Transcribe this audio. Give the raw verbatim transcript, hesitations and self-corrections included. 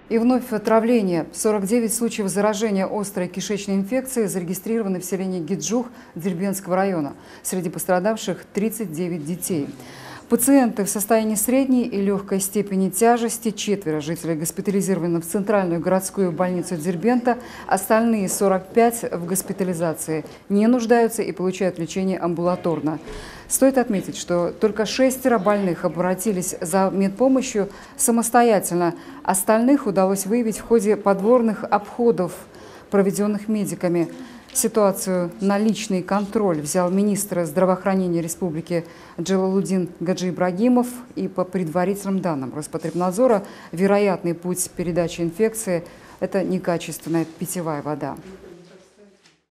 И вновь отравление. сорок девять случаев заражения острой кишечной инфекцией зарегистрированы в селении Гиджух Дербентского района. Среди пострадавших тридцать девять детей. Пациенты в состоянии средней и легкой степени тяжести, четверо жителей госпитализированы в центральную городскую больницу Дербента, остальные сорок пять в госпитализации, не нуждаются и получают лечение амбулаторно. Стоит отметить, что только шестеро больных обратились за медпомощью самостоятельно. Остальных удалось выявить в ходе подворных обходов, проведенных медиками. Ситуацию на личный контроль взял министр здравоохранения республики Джалалудин Гаджи Ибрагимов. И по предварительным данным Роспотребнадзора, вероятный путь передачи инфекции – это некачественная питьевая вода.